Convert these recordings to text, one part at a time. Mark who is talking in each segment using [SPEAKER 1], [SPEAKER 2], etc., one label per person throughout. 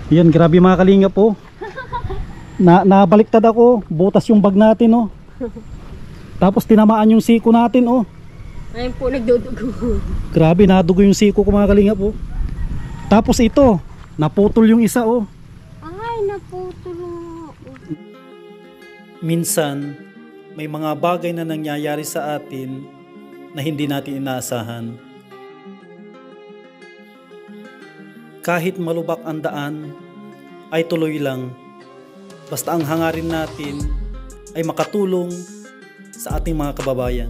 [SPEAKER 1] Yan, grabe mga kalinga po. Nabaliktad ako, butas yung bag natin oh. Tapos tinamaan yung siko natin oh.
[SPEAKER 2] Ayun po, nagdudugo.
[SPEAKER 1] Grabe, nadugo yung siko ko mga kalinga po. Tapos ito, naputol yung isa oh.
[SPEAKER 2] Ay, naputol.
[SPEAKER 1] Minsan, may mga bagay na nangyayari sa atin na hindi natin inaasahan. Kahit malubak ang daan, ay tuloy lang. Basta ang hangarin natin ay makatulong sa ating mga kababayan.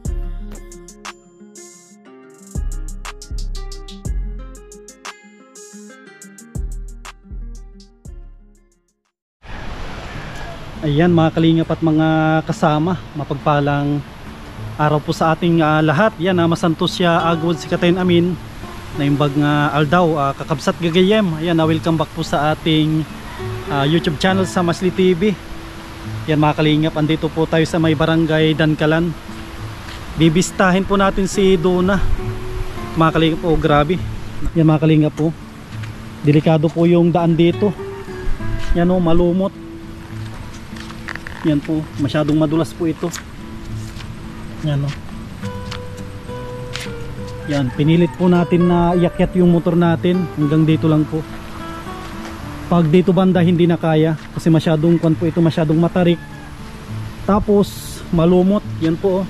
[SPEAKER 1] Ayan mga kalingap at mga kasama, mapagpalang araw po sa ating lahat. Yan, masantos siya agod si Katayin Amin na imbag nga aldaw, kakabsat gagayem. Ayan, welcome back po sa ating YouTube channel sa Masli TV. Yan mga kalingap, andito po tayo sa may barangay Dankalan. Bibistahin po natin si Duna. Mga kalingap po, grabe. Yan mga kalingap po, delikado po yung daan dito. Yan o, malumot. Yan po, masyadong madulas po ito. Yan o. Yan, pinilit po natin na iakyat yung motor natin. Hanggang dito lang po. Pag dito banda hindi na kaya. Kasi masyadong kwan po ito, masyadong matarik. Tapos malumot. Yan po o.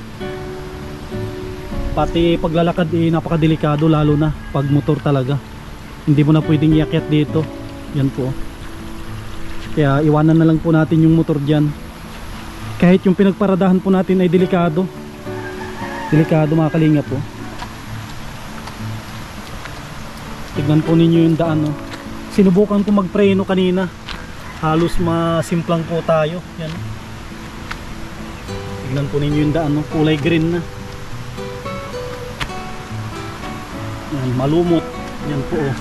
[SPEAKER 1] Pati paglalakad napakadelikado, lalo na pag motor talaga. Hindi mo na pwedeng iakyat dito. Yan po o. Kaya iwanan na lang po natin yung motor dyan. Kahit yung pinagparadahan po natin ay delikado. Delikado mga kalinga po. Tignan po ninyo yung daan no? Sinubukan ko magpreno kanina. Halos masimplang po tayo. Yan. Tignan po ninyo yung daan no? Kulay green na. Yan, malumot. Yan po oh.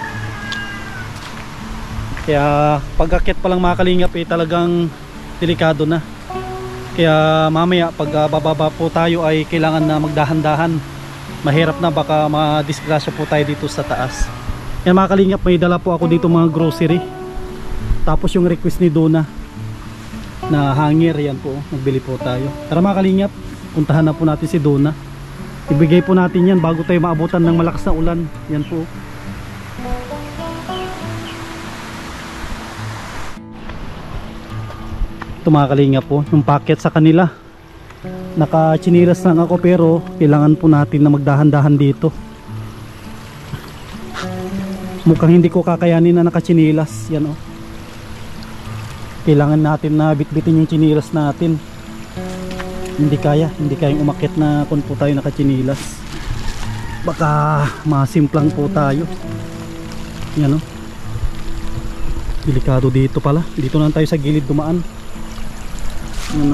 [SPEAKER 1] Kaya pag-akyat pa lang mga kalingap talagang delikado na. Kaya mamaya pag bababa po tayo ay kailangan na magdahan-dahan. Mahirap na, baka madisgrasya po tayo dito sa taas. Yan mga kalingap, may dala po ako dito mga grocery. Tapos yung request ni Duna na hanger, yan po, nagbili po tayo. Tara mga kalingap, puntahan na po natin si Duna. Ibigay po natin yan bago tayo maabutan ng malakas na ulan. Yan po. Ito mga kalingap po, yung packet sa kanila. Naka-chinilas lang ako pero kailangan po natin na magdahan-dahan dito. Mukhang hindi ko kakayanin na naka-chinilas. Yan o. Kailangan natin na bitbitin yung chinilas natin. Hindi kayang umakyat na kung po tayo naka-chinilas. Baka masimplang po tayo. Yan o. Delikado dito pala. Dito na tayo sa gilid dumaan. Ano?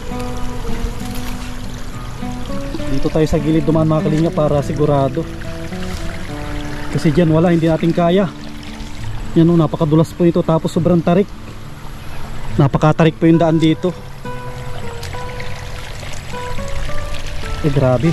[SPEAKER 1] Dito tayo sa gilid dumaan mga kalinga para sigurado. Kasi dyan wala, hindi natin kaya. Yan o, napakadulas po ito. Tapos sobrang tarik. Napakatarik po yung daan dito. Grabe.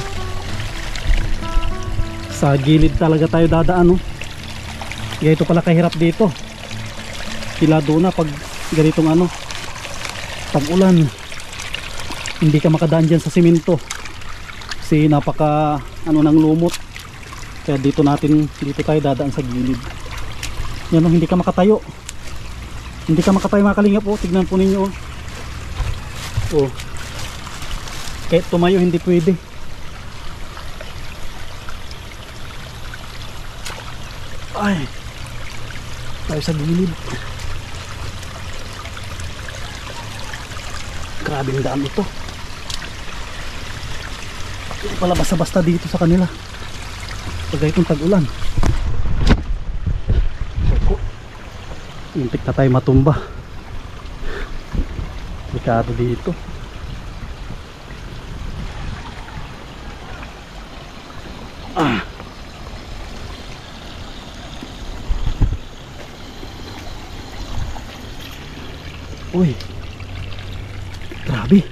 [SPEAKER 1] Sa gilid talaga tayo dadaan o. Kaya ito pala kahirap dito. Kilado na pag ganitong tag-ulan, hindi ka makadaan dyan sa simento kasi napaka ng lumot. Kaya dito tayo dadaan sa gilid. Yan o, hindi ka makatayo mga kalingap po. Tignan po ninyo oh. Kahit tumayo hindi pwede. Ay, tayo sa gilid. Grabing daan ito. Hindi pala basta-basta dito sa kanila pag itong tag-ulan. Muntik na tayo matumba. Delikado dito. Uy, grabe.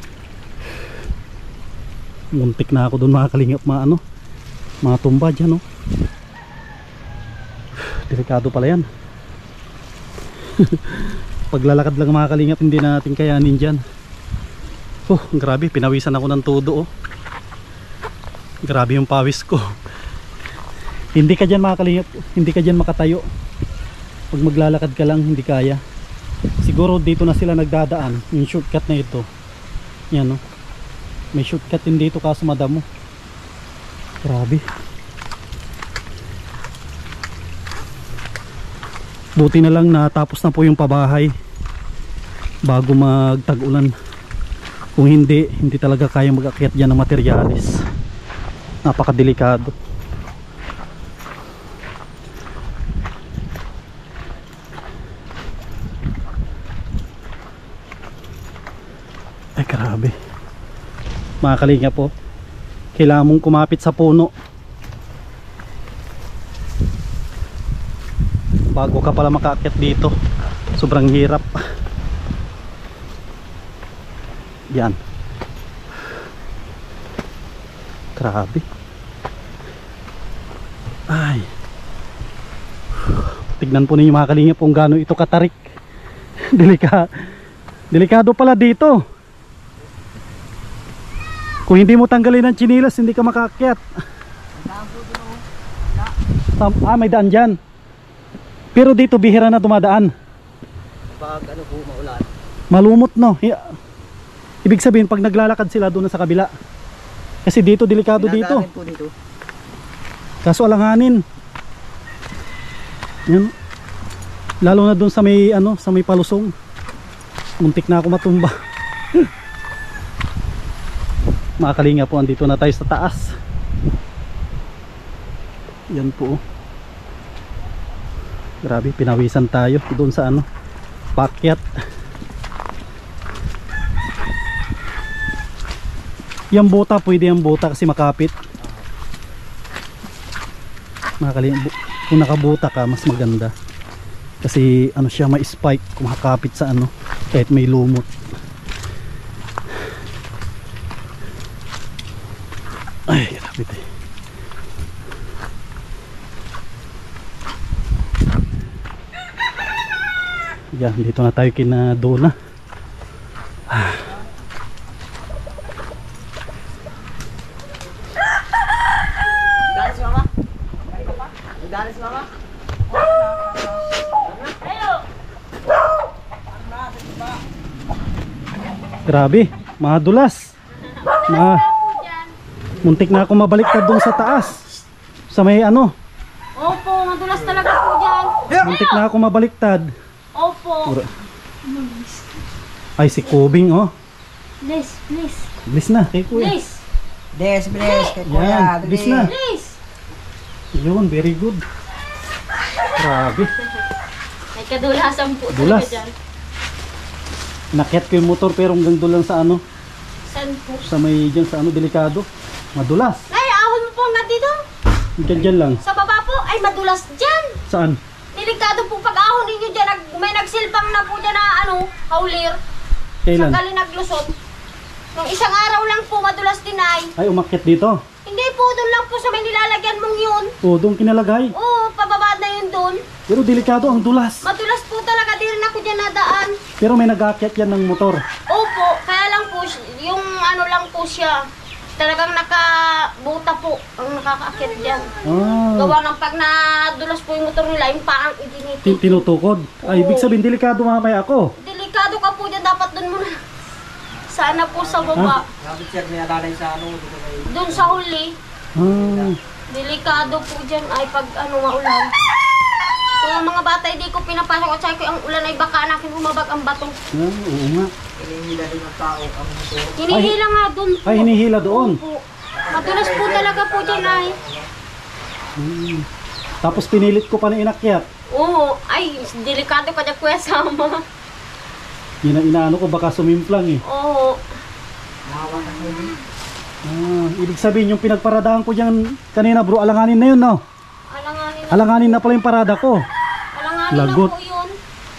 [SPEAKER 1] Muntik na ako doon mga kalingap, mga tumba dyan oh. Delikado pala yan. Paglalakad lang mga kalingap, hindi na natin kayanin dyan. Grabe, pinawisan ako ng todo oh. Grabe yung pawis ko. Hindi ka dyan mga kalingap, hindi ka dyan makatayo. Pag maglalakad ka lang, hindi kaya. Siguro dito na sila nagdadaan, yung shortcut na ito. Yan oh. May shortcut din dito kaso madamo. Grabe. Buti na lang natapos na po yung pabahay bago magtag-ulan. Kung hindi talaga kaya mag-akyat dyan ng materyales. Napakadelikado. Ay grabe. Mga kalinga po, kailangan mong kumapit sa puno bago ka pala makaakyat dito. Sobrang hirap. Yan. Grabe. Ay. Tignan po ninyo mga kalingap kung gaano ito katarik. Delikado pala dito. Kung hindi mo tanggalin ang tsinilas, hindi ka makaakyat. May daan dyan. Pero dito bihira na dumadaan.
[SPEAKER 3] Pag ano po, maulan.
[SPEAKER 1] Malumot no. Ibig sabihin pag naglalakad sila doon sa kabila. Kasi dito delikado dito.
[SPEAKER 3] Po dito.
[SPEAKER 1] Kaso alanganin. Yan. Lalo na doon sa may sa may palusong. Muntik na ako matumba. Mga kalinga po, andito na tayo sa taas. Yan po. Grabe, pinawisan tayo doon sa pakyat. Yung buta, pwede yung buta kasi makapit. Mga kalinga, kung nakabuta ka, mas maganda. Kasi siya, may spike kung makakapit sa kahit may lumot. Ay, grabe tayo. Yan, dito na tayo kina Dona.
[SPEAKER 3] Dali si mama? Dali si mama?
[SPEAKER 1] Grabe, madulas. Muntik na ako mabaliktad doon sa taas. Sa may
[SPEAKER 2] Opo, madulas talaga po dyan.
[SPEAKER 1] muntik na ako mabaliktad.
[SPEAKER 2] Opo.
[SPEAKER 1] Ay, si Kubing
[SPEAKER 2] Please, please,
[SPEAKER 1] Bilis na, kay kuya.
[SPEAKER 2] please,
[SPEAKER 3] Des, bless. Kay kuya.
[SPEAKER 1] Yan, bilis na.
[SPEAKER 2] please.
[SPEAKER 1] Yun, very good. Grabe.
[SPEAKER 2] May kadulasan po
[SPEAKER 1] Dulas.
[SPEAKER 2] talaga dyan.
[SPEAKER 1] Nakyat ko yung motor pero hanggang doon lang sa
[SPEAKER 2] Saan po?
[SPEAKER 1] sa may dyan sa delikado. Madulas.
[SPEAKER 2] Ay, ahon mo po hanggang dito.
[SPEAKER 1] Dyan lang.
[SPEAKER 2] Sa baba po, ay madulas dyan.
[SPEAKER 1] Saan?
[SPEAKER 2] Delikado po pag ahon ninyo dyan. May nagsilbang na po dyan na haulir.
[SPEAKER 1] Kailan?
[SPEAKER 2] Sakali naglusot. Nung isang araw lang po, madulas din ay.
[SPEAKER 1] Ay, umakyat dito.
[SPEAKER 2] Hindi po, doon lang po sa may nilalagyan mong yun.
[SPEAKER 1] Doon kinalagay.
[SPEAKER 2] Oo, pababa na yun doon.
[SPEAKER 1] Pero delikado ang dulas.
[SPEAKER 2] Madulas po talaga, di rin ako dyan nadaan.
[SPEAKER 1] Pero may nag-aakyat yan ng motor.
[SPEAKER 2] Opo, kaya lang po, yung lang po siya. Talagang nakabuta po ang nakakakit dyan. Gawa ng pag nadulas po yung motor nila, yung parang idinitin.
[SPEAKER 1] Tinutukod. Ay, ibig sabihin delikado mamaya ako.
[SPEAKER 2] Delikado ka po dyan, dapat doon muna. Sana po sa baba.
[SPEAKER 3] Sabi sir, may alalay sa
[SPEAKER 2] Doon sa huli. Delikado po dyan ay pag maulan. Kung ang mga bata hindi ko pinapasok at ko ang ulan ay baka nakin humabag ang bato.
[SPEAKER 1] Oo nga.
[SPEAKER 3] Hinihila din ng tao ang motor.
[SPEAKER 2] Hinihila nga doon po.
[SPEAKER 1] Ay, hinihila doon.
[SPEAKER 2] Po. Madulas po talaga po dyan ay.
[SPEAKER 1] Tapos pinilit ko pa na inakyat.
[SPEAKER 2] Oo, ay delikado ka dyan kuya sama.
[SPEAKER 1] Yun ang inaano ko, baka sumimplang eh.
[SPEAKER 2] Oo.
[SPEAKER 1] Ibig sabihin yung pinagparadahan ko dyan kanina bro, alanganin na yun no?
[SPEAKER 2] Alanganin na.
[SPEAKER 1] Alanganin na pala yung parada ko.
[SPEAKER 2] Alanganin
[SPEAKER 1] Lagot.
[SPEAKER 2] na po yun.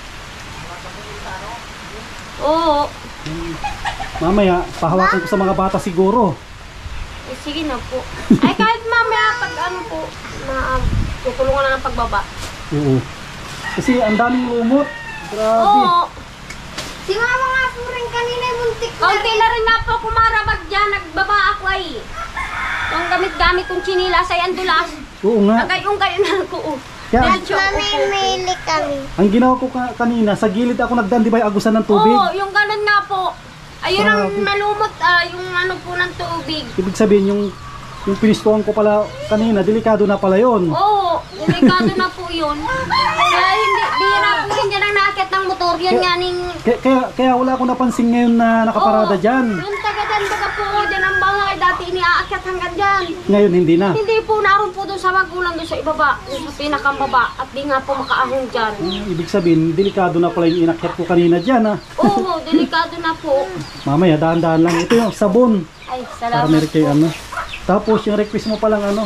[SPEAKER 2] Oo.
[SPEAKER 1] Mamaya, pahawakan ko sa mga bata siguro.
[SPEAKER 2] Eh, sige na po. Ay kahit mamaya pag tukulungan na ng pagbaba.
[SPEAKER 1] Oo. Kasi ang daming lumot. Grabe.
[SPEAKER 2] Oo.
[SPEAKER 4] Si mama nga po rin kanina yung muntik na
[SPEAKER 2] Konti na rin nga po kumarabag dyan. Nagbaba ako ay. Yung gamit-gamit kong chinilas ay andulas.
[SPEAKER 1] Oo nga.
[SPEAKER 2] Nagayong-gayo na ko.
[SPEAKER 1] Kaya,
[SPEAKER 4] Namimili kami.
[SPEAKER 1] ang ginawa ko kanina, sa gilid ako nagdaan, di ba, yung agusan ng tubig?
[SPEAKER 2] Oo, yung ganun nga po. Ayun ang
[SPEAKER 1] Grabe.
[SPEAKER 2] nalumot, yung ano po ng tubig.
[SPEAKER 1] Ibig sabihin, yung pinistuhan ko pala kanina, delikado na pala yun.
[SPEAKER 2] Oo, delikado na po yun. Kaya hindi, bihira po rin dyan ang nakakit ng motor. Yan nga ning...
[SPEAKER 1] Kaya wala akong napansin ngayon na nakaparada
[SPEAKER 2] Oo,
[SPEAKER 1] dyan.
[SPEAKER 2] Yung taga-dyan baga po dyan ang bahay. Dati iniaakyat hanggang dyan.
[SPEAKER 1] Ngayon, hindi na.
[SPEAKER 2] Hindi po, naroon po doon sa magulang doon sa ibaba. Doon sa pinakambaba. At di nga po makaahong dyan.
[SPEAKER 1] Ibig sabihin, delikado na pala yung inakyat ko kanina dyan, ha?
[SPEAKER 2] Oo, delikado na po.
[SPEAKER 1] Mamaya, dahan-dahan lang. Ito yung sabon.
[SPEAKER 2] Ay,
[SPEAKER 1] Para
[SPEAKER 2] salamat
[SPEAKER 1] meron kayo,
[SPEAKER 2] po.
[SPEAKER 1] ano. Tapos, yung request mo palang, ano.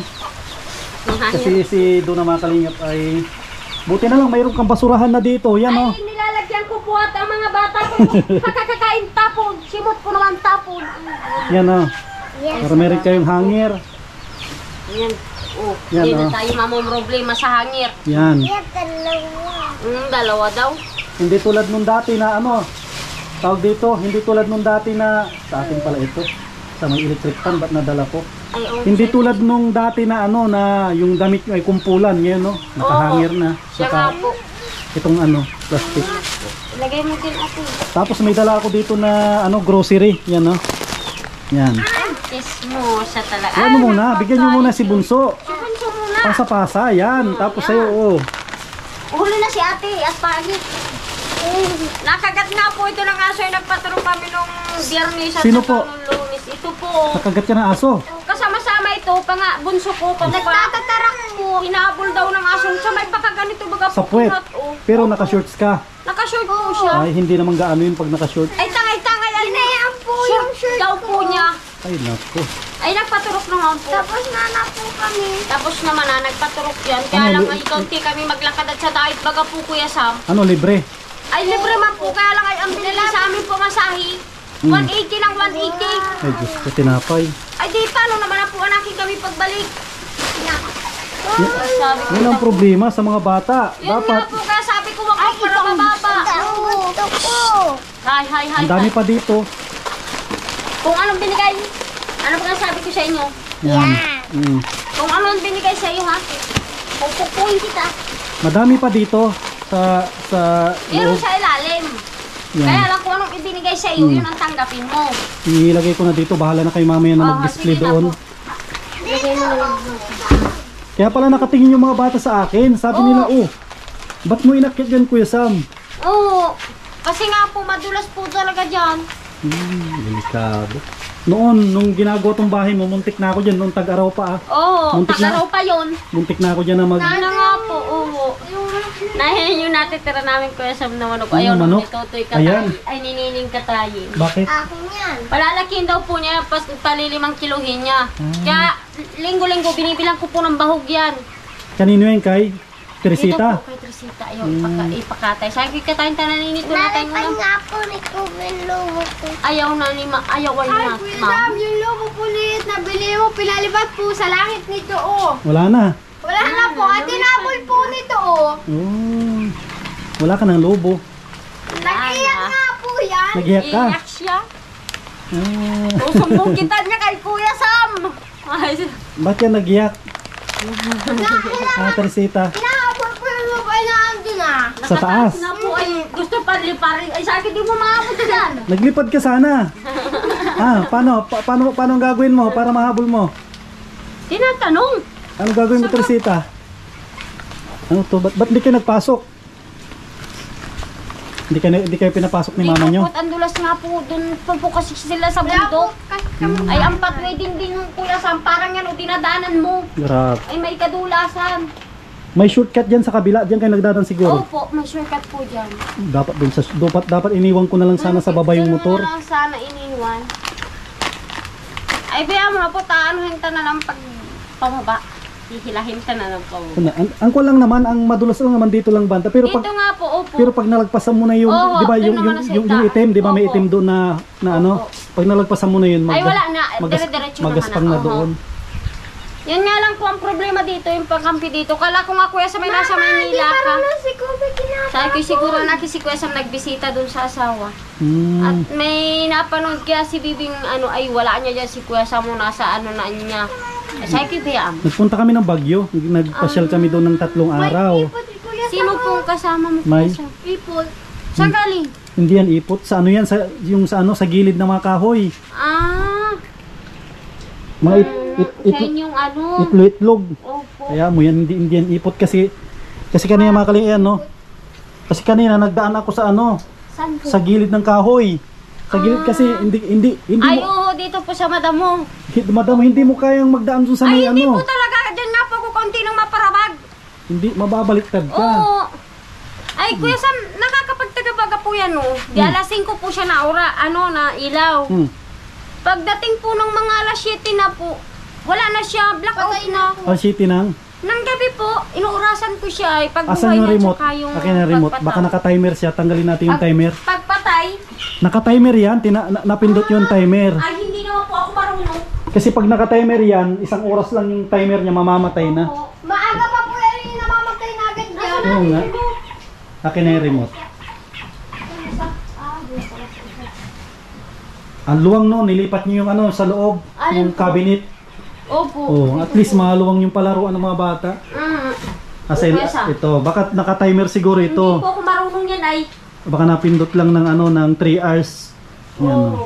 [SPEAKER 1] Kasi si Dona mga kalingap ay... Buti na lang, mayroon kang basurahan na dito. Yan, oh.
[SPEAKER 2] Ay, nilalagyan ko po at ang mga bata ko kakakain tapon. Simot ko naman tapon.
[SPEAKER 1] Yan, oh. Para meron kayong hangir.
[SPEAKER 2] Yan. Oh,
[SPEAKER 1] Yan,
[SPEAKER 2] hindi
[SPEAKER 1] oh.
[SPEAKER 2] na tayo problema sa hangir.
[SPEAKER 1] Yan.
[SPEAKER 4] Yan, dalawa.
[SPEAKER 2] Dalawa daw.
[SPEAKER 1] Hindi tulad nung dati na, ano. Tawag dito, hindi tulad nung dati na... Sa akin pala ito. Sa may electric fan, ba't nadala ko?
[SPEAKER 2] Ay, oh,
[SPEAKER 1] Hindi tulad nung dati na ano na yung damit nyo ay kumpulan ngayon, no? Nakahangir na.
[SPEAKER 2] siya nga po.
[SPEAKER 1] Itong ano, plastic.
[SPEAKER 2] Ilagay mo din ako.
[SPEAKER 1] Tapos may dala ako dito na ano, grocery. Yan, no? Yan.
[SPEAKER 2] Chismosa talaga.
[SPEAKER 1] Ano muna, bigyan nyo muna si Bunso.
[SPEAKER 2] Si Bunso muna.
[SPEAKER 1] Pasa-pasa, yan. Tapos sa'yo, oh.
[SPEAKER 2] Huli na si ate, at pagi. Nakagat nga po ito ng aso. Nagpatrong kami nung biyernes at
[SPEAKER 1] Sino
[SPEAKER 2] saka
[SPEAKER 1] po?
[SPEAKER 2] nung lunes. Ito po.
[SPEAKER 1] Nakagat ka ng aso.
[SPEAKER 2] Kasama-sama ito, bunso ko, nagtatarak po, hinahabol daw ng aso. Sa may pagkaganito baga
[SPEAKER 1] Sa
[SPEAKER 2] po,
[SPEAKER 1] puwet.
[SPEAKER 2] oh.
[SPEAKER 1] Pero naka-shorts ka.
[SPEAKER 2] Nakashort po siya.
[SPEAKER 1] Ay, hindi naman gaano yun pag naka-short.
[SPEAKER 2] Ay, tangay-tangay. Hinayaan po yung shirt daw po niya.
[SPEAKER 1] Ay, naku.
[SPEAKER 2] Ay, nagpaturok naman po.
[SPEAKER 4] Tapos nana po kami.
[SPEAKER 2] Tapos naman nagpaturok yan. Kaya
[SPEAKER 1] Ano,
[SPEAKER 2] lang ay kaunti kami maglakad at sa diet baga po Kuya Sam.
[SPEAKER 1] Ano, libre?
[SPEAKER 2] Ay, libre man po. Kaya lang ay ang binili sa amin po masahi. 180 lang, 180.
[SPEAKER 1] Ay, Diyos ko, tinapay.
[SPEAKER 2] Ay, di paano naman na po anakin kami pagbalik. Sabi ko,
[SPEAKER 1] Yan ang problema sa mga bata.
[SPEAKER 2] yun
[SPEAKER 1] Dapat,
[SPEAKER 2] nga po, kaya sabi ko wag po pala mababa.
[SPEAKER 4] Ang gusto ko.
[SPEAKER 2] Hi.
[SPEAKER 1] ang dami pa dito.
[SPEAKER 2] Kung anong binigay, ano ba sabi ko sa inyo?
[SPEAKER 1] Yan. Mm.
[SPEAKER 2] Kung anong binigay sa iyo ha, pupukuin kita.
[SPEAKER 1] Madami pa dito sa
[SPEAKER 2] Yun
[SPEAKER 1] loob.
[SPEAKER 2] sa ilalim.
[SPEAKER 1] Yan.
[SPEAKER 2] Kaya lang kung anong ibinigay sa iyo, yun ang tanggapin mo.
[SPEAKER 1] Ilagay ko na dito. Bahala na kayo mamaya na mag-display
[SPEAKER 2] sige na
[SPEAKER 1] doon.
[SPEAKER 2] po. Lagay mo na lang.
[SPEAKER 1] Kaya pala nakatingin yung mga bata sa akin. Sabi nila, oh, ba't mo inakyat yan, Kuya Sam?
[SPEAKER 2] Oo. Kasi nga po, madulas po talaga dyan.
[SPEAKER 1] Delikado. Noon, nung ginagawa tong bahay mo, muntik na ako dyan. Nung tag-araw pa, ah.
[SPEAKER 2] Oo,
[SPEAKER 1] Muntik na.
[SPEAKER 2] tagaraw pa yun.
[SPEAKER 1] Muntik na ako dyan na mag...
[SPEAKER 2] Sana nga po, oo. Nahin yung natitira namin Kuya Sam na manok.
[SPEAKER 1] Ano,
[SPEAKER 2] Ayaw nung
[SPEAKER 1] manok?
[SPEAKER 2] nitotoy
[SPEAKER 1] Ayan.
[SPEAKER 2] katayin. Ay, ninining katayin.
[SPEAKER 1] Bakit?
[SPEAKER 4] Akin yan.
[SPEAKER 2] Palalakihin daw po niya, palilimang kiluhin niya. Kaya, linggo-linggo, binibilang ko po ng bahog yan.
[SPEAKER 1] Kanino yan, kay Teresita?
[SPEAKER 2] Dito po kay Teresita, ayaw ipakatay. Sabi ko katayin taninit ko natin mo
[SPEAKER 4] Nalipan
[SPEAKER 2] lang.
[SPEAKER 4] nga po ni Kumin Lumo ko.
[SPEAKER 2] Ayaw na ni ayaw ay na, ma'am.
[SPEAKER 4] yung logo po ulit na bili mo, pinalibat po sa langit nito, oh.
[SPEAKER 1] Wala na.
[SPEAKER 4] Wala na po, at tinapol po nito, oh.
[SPEAKER 1] Oh. Wala ka ng lobo.
[SPEAKER 4] Nag-iyak nga po yan.
[SPEAKER 1] Nag-iyak ka.
[SPEAKER 2] Iyak siya.
[SPEAKER 1] Ah.
[SPEAKER 2] Susumbong kita niya kay Kuya Sam. Ay,
[SPEAKER 1] Ba't yan nag-iyak? Teresita.
[SPEAKER 4] Hinahabol po yung lupay na andun, ah.
[SPEAKER 1] Sa taas.
[SPEAKER 2] na po ay gusto pa liparin. Ay, sa akin di mo maabot dyan.
[SPEAKER 1] Naglipad ka sana. Paano? Paano ang gagawin mo para mahabol mo?
[SPEAKER 2] Tinatanong.
[SPEAKER 1] Ano gagawin mo, Teresita? Ano to? Ba't di kayo nagpasok? Hindi kayo pinapasok ni mama nyo?
[SPEAKER 2] Di po, ang dulas nga po, dun po kasi sila sa bundok. Ay, ang pathway din yung Kuya Sam, parang yan o dinadaanan mo.
[SPEAKER 1] Grabe.
[SPEAKER 2] Ay, may kadulasan.
[SPEAKER 1] May shortcut dyan sa kabila. Diyan kayo nagdadaan siguro.
[SPEAKER 2] Opo, may shortcut po dyan.
[SPEAKER 1] Dapat iniwan ko na lang sana sa baba yung
[SPEAKER 2] Dun
[SPEAKER 1] motor.
[SPEAKER 2] mo na lang sana iniwan. Ay, baya mo na po, taanuhin ta na lang pag pamaba. Hihilahin ta na lang po.
[SPEAKER 1] Ang ko lang naman, ang madulas lang naman dito lang banda. Pero
[SPEAKER 2] Dito
[SPEAKER 1] pag
[SPEAKER 2] nga po, opo.
[SPEAKER 1] pero pag nalagpasan mo na yung,
[SPEAKER 2] Oo,
[SPEAKER 1] di ba,
[SPEAKER 2] dun naman sa
[SPEAKER 1] yung
[SPEAKER 2] itaas.
[SPEAKER 1] itim, di ba may
[SPEAKER 2] Opo.
[SPEAKER 1] itim doon na ano, pag nalagpasan mo na yun,
[SPEAKER 2] Ay, wala na. Dire-diretso naman
[SPEAKER 1] magaspang
[SPEAKER 2] na.
[SPEAKER 1] na doon.
[SPEAKER 2] Yan nga lang po ang problema dito, yung pagkampi dito. Kala ko nga Kuya sa may nasa Maynila ka.
[SPEAKER 4] Si Kumin kinapay.
[SPEAKER 2] Sa Sabi ko siguro si Kuya Sam nagbisita dun sa asawa. At may napanood kaya si Bibing ay wala niya dyan si Kuya Sam nasa na niya. Sabi ko biyam.
[SPEAKER 1] Nagpunta kami ng Baguio. Nagpasyal kami doon ng 3 araw.
[SPEAKER 2] Sino pong kasama mo
[SPEAKER 1] May?
[SPEAKER 2] Kuya Sam?
[SPEAKER 4] Ipot.
[SPEAKER 2] Saan galing?
[SPEAKER 1] Hindi yan ipot. Sa ano yan? Sa gilid ng mga kahoy. Mga
[SPEAKER 2] Sa inyong
[SPEAKER 1] itlog.
[SPEAKER 2] Opo.
[SPEAKER 1] Kaya mo yan, hindi yan ipot kasi kanina mga kalinga yan, no? Kasi kanina nagdaan ako sa
[SPEAKER 2] Saan po?
[SPEAKER 1] sa gilid ng kahoy. Sa gilid kasi hindi
[SPEAKER 2] Ay,
[SPEAKER 1] mo,
[SPEAKER 2] oo, dito po sa madamo.
[SPEAKER 1] madam, hindi mo kayang magdaan dun sa may
[SPEAKER 2] Ay, hindi po talaga. Diyan nga po ko konti ng maparabag.
[SPEAKER 1] Hindi, mababaliktad ka.
[SPEAKER 2] Oo. Ay, Kuya Sam, nakakapagtagabaga po yan, no? Di alas 5 po siya na na ilaw. Pagdating po ng mga alas 7 na po, wala na siya, blackout na.
[SPEAKER 1] Ang city nang.
[SPEAKER 2] Nang gabi po, inuurasan ko siya ay pagbuhay
[SPEAKER 1] Asan yung
[SPEAKER 2] na
[SPEAKER 1] remote?
[SPEAKER 2] tsaka yung
[SPEAKER 1] Akin na remote. Baka
[SPEAKER 2] pagpataw.
[SPEAKER 1] naka-timer siya. Tanggalin natin yung timer.
[SPEAKER 2] Pagpatay,
[SPEAKER 1] Naka-timer yan. Napindot yung timer.
[SPEAKER 2] ay hindi naman po ako marunong.
[SPEAKER 1] Kasi pag naka-timer yan, 1 oras lang yung timer niya, mamamatay na.
[SPEAKER 2] Oo.
[SPEAKER 4] Maaga pa po yan yung namamatay na agad dyan.
[SPEAKER 1] Oo nga. Akin na yung remote. Ang luwang no, nilipat niyo yung sa loob,
[SPEAKER 2] Alin
[SPEAKER 1] yung
[SPEAKER 2] po?
[SPEAKER 1] cabinet.
[SPEAKER 2] Opo.
[SPEAKER 1] Oh, at least maluwang yung palaruan ng mga bata. Kasi
[SPEAKER 2] Kuya Sam.
[SPEAKER 1] ito, baka naka-timer siguro
[SPEAKER 2] Hindi
[SPEAKER 1] ito.
[SPEAKER 2] po ako marunong yan ay.
[SPEAKER 1] Baka napindot lang ng ng 3 hours. Yan
[SPEAKER 2] Oo.
[SPEAKER 1] oh.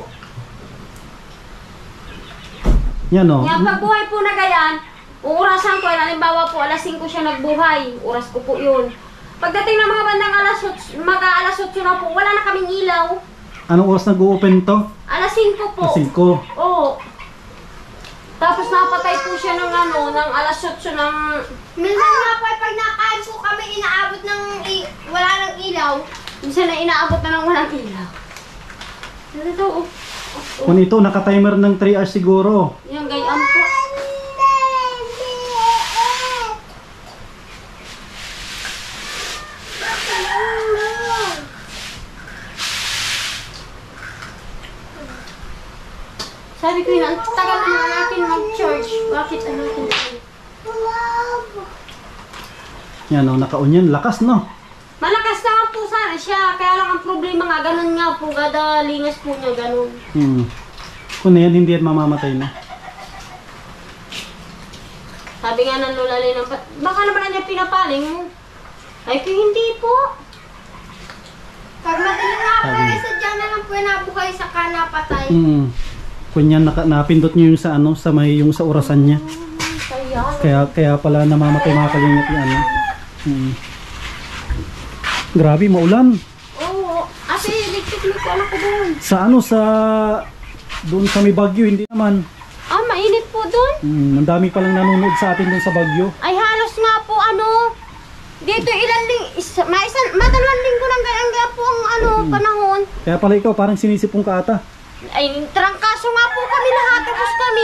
[SPEAKER 1] Yan oh.
[SPEAKER 2] Kaya pag buhay po na gayan, uurasan ko, halimbawa po, alas 5 siya nagbuhay, oras ko po yun. Pagdating ng mga bandang mag-aalas 8 na po, wala na kaming ilaw.
[SPEAKER 1] Anong oras nag-open to?
[SPEAKER 2] Alas 5 po.
[SPEAKER 1] 5.
[SPEAKER 2] Oo. Tapos napatay po siya ng ng alas 8 ng...
[SPEAKER 4] Minsan nga po, pag nakain po kami, inaabot ng wala ng ilaw.
[SPEAKER 2] Minsan na inaabot na ng walang ilaw. Ito,
[SPEAKER 1] Kung ito, naka-timer ng 3 hours siguro.
[SPEAKER 2] yung gayan po. Sabi ko yun, ang tagal na natin mag-charge. Bakit natin?
[SPEAKER 1] Yan oh, naka-on yan. Lakas no?
[SPEAKER 2] Malakas naman po sana siya. Kaya lang ang problema nga, ganun nga po. Kada lingas po niya, ganun.
[SPEAKER 1] Kung yan, hindi yan mamamatay na.
[SPEAKER 2] Sabi nga ng lola Lynn, baka naman nandiyan pinapaling mo. Ay, kung hindi po.
[SPEAKER 4] Pag madaling nga po, sadya na lang po yung nabuhay sa kanapatay.
[SPEAKER 1] Kung yan, napindot niyo yung sa may yung sa orasan niya. Kaya pala namamatay mga kalingap yung Grabe, maulan.
[SPEAKER 2] Oo. Ate, electric mo ko anak ko doon.
[SPEAKER 1] Doon sa may Baguio, hindi naman.
[SPEAKER 2] Mainit po doon.
[SPEAKER 1] Ang dami palang nanonood sa atin doon sa Baguio.
[SPEAKER 2] Ay, halos nga po dito madalawang linggo nang gaya po ang panahon.
[SPEAKER 1] Kaya pala ikaw, parang sinisipong ka ata.
[SPEAKER 2] Ay, trangkaso nga po kami lahat. Tapos kami.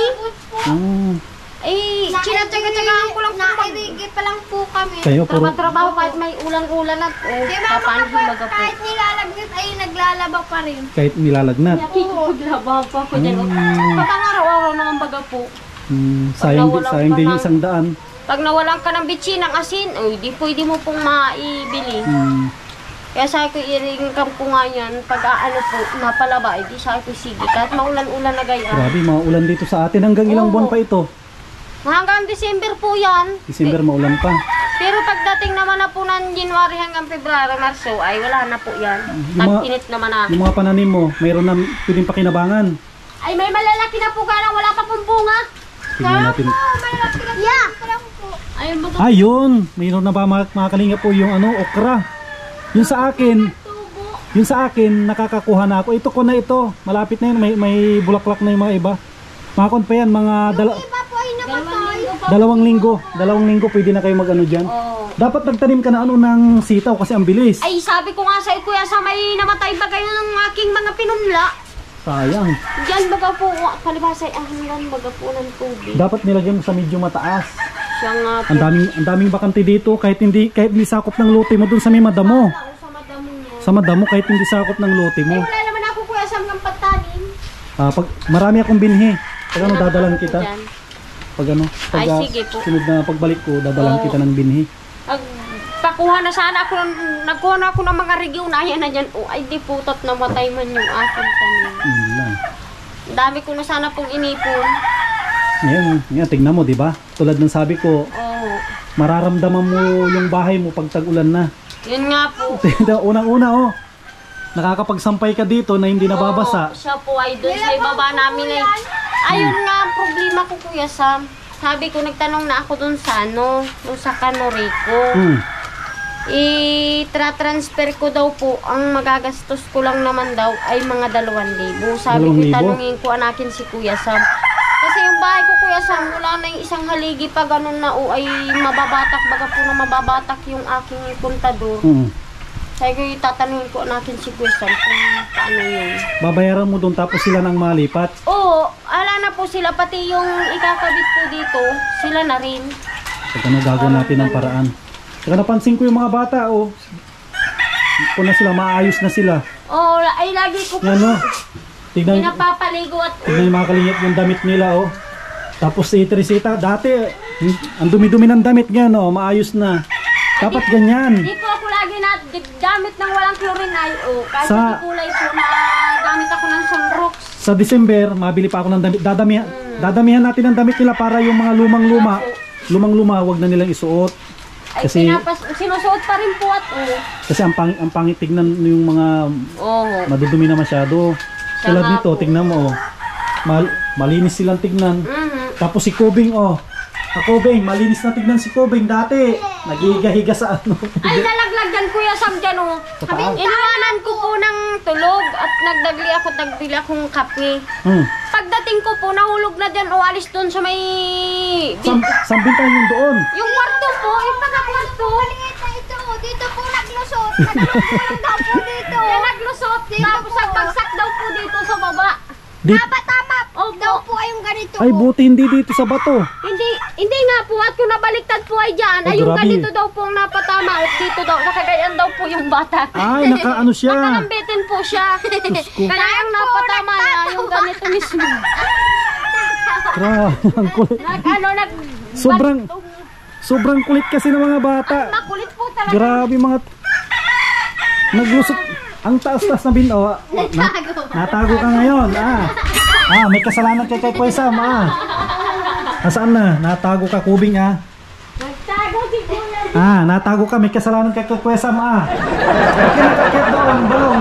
[SPEAKER 2] Ay, tsinatsaga-tsagaan ko lang po.
[SPEAKER 4] Nairigi pa lang po kami.
[SPEAKER 1] Kayo, puro,
[SPEAKER 2] Trabaho kahit may ulan-ulan at
[SPEAKER 4] Di ba
[SPEAKER 2] paano
[SPEAKER 4] mga po,
[SPEAKER 2] humaga po.
[SPEAKER 4] kahit nilalagnat ay naglalaba pa rin.
[SPEAKER 1] kahit nilalagnat.
[SPEAKER 2] Nakikipaglaba pa ako dyan. Pag ang araw-araw naman baga po.
[SPEAKER 1] Sayang
[SPEAKER 2] nawalan
[SPEAKER 1] din
[SPEAKER 2] ka
[SPEAKER 1] yung
[SPEAKER 2] ng-
[SPEAKER 1] 100.
[SPEAKER 2] Pag nawalan ka ng bitsin, ng asin, di pwede mo pong maibili. Kaya sabi ko, i-ringkam ko nga yan. Pag po, napalaba, di sabi ko, sige. Kahit maulan-ulan na gaya.
[SPEAKER 1] Grabe, mga ulan dito sa atin. Hanggang ilang buwan pa ito?
[SPEAKER 2] Hanggang December po yan.
[SPEAKER 1] December, maulan pa.
[SPEAKER 2] Pero pagdating naman na po ng January hanggang February, Marso, ay wala na po yan. Tag-init naman na.
[SPEAKER 1] Yung mga pananim mo, mayroon na pwedeng pakinabangan.
[SPEAKER 2] Ay, may malalaki na po galang, wala pa pong bunga.
[SPEAKER 1] Tingnan natin.
[SPEAKER 2] Yeah. Ayun ba ito?
[SPEAKER 1] Ayun, mayroon na ba mga kalinga po yung okra. Yung sa akin, nakakakuha na ako. Ito ko na ito. Malapit na yun, may bulaklak na yung mga iba. Makakon pa yan, mga
[SPEAKER 4] Iba po ay namatay.
[SPEAKER 1] 2 linggo. 2 linggo pwede na kayo mag dyan.
[SPEAKER 2] Oo.
[SPEAKER 1] Dapat nagtanim ka na ng sitaw kasi ang bilis.
[SPEAKER 2] Ay, sabi ko nga sa kuya, sa may namatay ba kayo ng aking mga pinunla?
[SPEAKER 1] Sayang.
[SPEAKER 2] Diyan baga po, palibasay, hanggang baga po ng tubig.
[SPEAKER 1] Dapat nilagyan mo sa medyo mataas.
[SPEAKER 2] Siya nga po.
[SPEAKER 1] Ang daming bakante dito kahit hindi sakop ng lote mo dun sa may madamo.
[SPEAKER 2] Sa madamo niya.
[SPEAKER 1] Sa madamo kahit hindi sakop ng lote mo.
[SPEAKER 2] Wala naman ako kuya sa mga patanin.
[SPEAKER 1] Pag marami akong binhi. Pag dadalan kita. Pag
[SPEAKER 2] Ay, sige po.
[SPEAKER 1] sunod na pagbalik ko, dadalan
[SPEAKER 2] Oo.
[SPEAKER 1] kita ng binhi.
[SPEAKER 2] Pag nakakuha na sana ako, nagkuha na ako ng mga regionayan na dyan. Oh, ay di putot namatay man yung aking tanim.
[SPEAKER 1] Yun lang.
[SPEAKER 2] Dami ko na sana pong inipon.
[SPEAKER 1] Ngayon, tignan mo, di ba? Tulad ng sabi ko,
[SPEAKER 2] Oo.
[SPEAKER 1] mararamdaman mo yung bahay mo pag tag-ulan na.
[SPEAKER 2] Yun nga po.
[SPEAKER 1] Unang-una, oh. Nakakapagsampay ka dito na hindi nababasa.
[SPEAKER 2] Oo, siya po ay doon sa ibaba namin ay. Ayun nga ang problema ko, Kuya Sam. Sabi ko, nagtanong na ako doon sa ano, doon sa Canorico. I-transfer ko daw po, ang magagastos ko lang naman daw ay mga 2,000. Sabi ko,
[SPEAKER 1] 2,000?
[SPEAKER 2] tanungin ko anakin si Kuya Sam. Kasi yung bahay ko, Kuya Sam, wala na yung isang haligi pa ganun na o ay mababatak, baga po na mababatak yung aking kontador. Sabi ko, tatanungin ko natin si Kuya Sam kung paano yun.
[SPEAKER 1] Babayaran mo doon tapos sila nang malipat.
[SPEAKER 2] Oo, ala na po sila, pati yung ikakabit po dito, sila na rin.
[SPEAKER 1] Pag ano, gagawin natin ng paraan. Saka napansin ko yung mga bata, oh. Kung na sila, maayos na sila.
[SPEAKER 2] Oo, ay lagi ko po
[SPEAKER 1] Yan, oh. Tignan,
[SPEAKER 2] pinapapaligo at
[SPEAKER 1] tignan yung mga kalingap yung damit nila, oh. Tapos si Teresita, dati, ang dumi-dumi ng damit niya, no, maayos na. Dapat ganyan.
[SPEAKER 2] di po ako lagi na gamit ng walang chlorine ay, oh. Kahit
[SPEAKER 1] Sa-
[SPEAKER 2] hindi kulay po na gamit ako ng sunrox.
[SPEAKER 1] Sa December, mabili pa ako ng damit. Dadamihan natin ng damit nila para yung mga lumang-luma, wag na nilang isuot.
[SPEAKER 2] Ay,
[SPEAKER 1] Kasi-
[SPEAKER 2] sinusuot pa rin po at, oh.
[SPEAKER 1] Kasi ang pangit tignan yung mga
[SPEAKER 2] Oo.
[SPEAKER 1] madudumi na masyado.
[SPEAKER 2] Siya
[SPEAKER 1] Tulad
[SPEAKER 2] nga
[SPEAKER 1] nito,
[SPEAKER 2] po.
[SPEAKER 1] tignan mo, oh. Malinis silang tignan.
[SPEAKER 2] Mhm.
[SPEAKER 1] Tapos si Kobing, oh. Kobing, malinis na tignan si Kobing. Dati, naghihiga-higa sa ano.
[SPEAKER 2] Ay, nalaglag dyan, Kuya Sam, dyan, oh.
[SPEAKER 1] Sa taas?
[SPEAKER 2] Iniwanan ko po ng tulog at nagbili akong kape. Pagdating ko po, nahulog na dyan, o alis doon sa may...
[SPEAKER 1] Sambin tayo yung doon.
[SPEAKER 2] Yung kwarto po, yung pagkakwarto.
[SPEAKER 4] Maliit na ito. Dito po naglusot. Naglusot daw po dito.
[SPEAKER 2] Kaya naglusot, tapos nagbagsak daw po dito sa baba.
[SPEAKER 4] Tama.
[SPEAKER 2] Opo.
[SPEAKER 4] Daw po ay yung ganito.
[SPEAKER 1] Ay, buti hindi dito sa bato.
[SPEAKER 2] Hindi nga po, at kung nabaliktad po ay dyan,
[SPEAKER 1] Oh,
[SPEAKER 2] ay yung
[SPEAKER 1] grabe.
[SPEAKER 2] ganito daw po ang napatama, at dito daw, nakagayan daw po yung bata.
[SPEAKER 1] Ay, nakaano siya.
[SPEAKER 2] Nakalambitin po siya.
[SPEAKER 1] ko.
[SPEAKER 2] Kaya ang napatama niya, yung ganito mismo.
[SPEAKER 1] Grabe, ang kulit.
[SPEAKER 2] Nag.
[SPEAKER 1] Sobrang kulit kasi ng mga bata.
[SPEAKER 2] Makulit po talaga.
[SPEAKER 1] Grabe mga... Naglusot. Ang taas-taas na bin... Oh, natago ka ngayon. May kasalanan kay Kuya Sam. Nasaan na? Natago ka, Kubing,
[SPEAKER 2] Nagtago si Kuya.
[SPEAKER 1] Natago ka. May kasalanan kay Kuya Sam, Kinakakit doon, balong,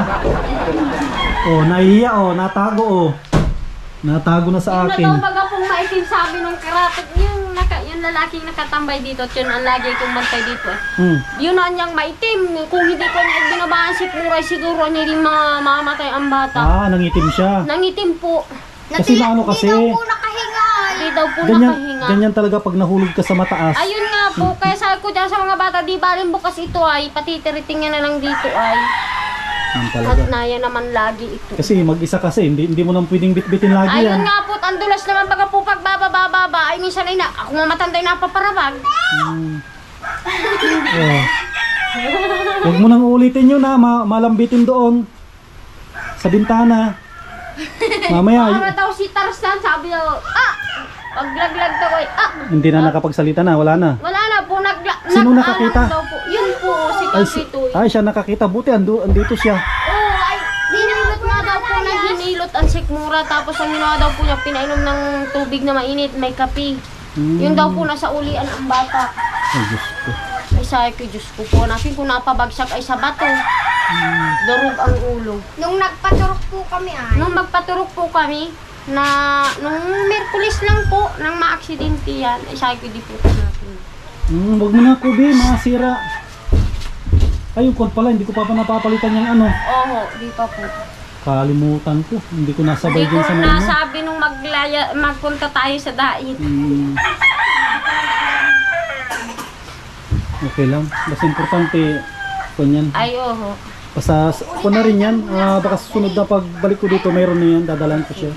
[SPEAKER 1] Oh, nahiya, natago, Natago na sa
[SPEAKER 2] Yung
[SPEAKER 1] akin.
[SPEAKER 2] na daw baga pong maitim sabi ng karatot, yung lalaking nakatambay dito, at yun ang lagi kong bantay dito. Yun na niyang maitim. Kung hindi ko niya binabaan si Puray, siguro niya rin mamamatay ang bata.
[SPEAKER 1] Nangitim siya.
[SPEAKER 2] Nangitim po.
[SPEAKER 1] Kasi naano kasi,
[SPEAKER 4] Di daw po nakahinga.
[SPEAKER 2] Hindi daw po nakahinga.
[SPEAKER 1] ganyan talaga pag nahulog ka sa mataas.
[SPEAKER 2] Ayun nga po, kaya sabi ko dyan sa mga bata, di baling bukas ito ay, patitiriting na lang dito ay.
[SPEAKER 1] Yan
[SPEAKER 2] At
[SPEAKER 1] talaga.
[SPEAKER 2] naya naman lagi ito.
[SPEAKER 1] Kasi mag-isa kasi, hindi mo nang pwedeng bitbitin lagi
[SPEAKER 2] Ayun
[SPEAKER 1] yan.
[SPEAKER 2] nga po, ang dulas naman baga po pagbababa, ay minsan ay ako mamatanda na paparabag.
[SPEAKER 1] Huwag mo nang ulitin yun malambitin doon. Sa bintana. Mamaya,
[SPEAKER 2] Para daw si Tarzan, sabi daw, paglaglag daw ay,
[SPEAKER 1] hindi na nakapagsalita na, wala na.
[SPEAKER 2] wala na po,
[SPEAKER 1] Sino nakakita?
[SPEAKER 2] Daw po. Yun po, si Kapito.
[SPEAKER 1] Siya nakakita. Buti, andito siya.
[SPEAKER 2] Ay, hinilot nga daw po na hinilot ang sikmura, tapos ang ginawa daw po niya, pinainom ng tubig na mainit, may kape. Yun daw po nasa ulian ang bata.
[SPEAKER 1] Ay, Diyos ko.
[SPEAKER 2] Ay, sabi ko, Diyos ko po, natin kung napabagsak ay sa bato. Durog ang ulo.
[SPEAKER 4] Nung nagpaturok po kami
[SPEAKER 2] Nung magpaturok po kami, nung Merkulis lang po, nang maaksidente yan, ay sabi ko, di po natin.
[SPEAKER 1] Huwag mo na, Kubi, mga sira. Ay, yung code pala, hindi ko pa napapalitan yung ano.
[SPEAKER 2] Oo, di pa po.
[SPEAKER 1] Kalimutan ko. Hindi ko nasabay
[SPEAKER 2] Hindi ko
[SPEAKER 1] din sa mga.
[SPEAKER 2] nasabi nung magpunta tayo sa dait.
[SPEAKER 1] Okay lang. Basta importante, kunyan.
[SPEAKER 2] Ay, oo.
[SPEAKER 1] Basta, na rin yan. Baka susunod na pagbalik ko dito, mayroon na yan. Dadalan ko siya.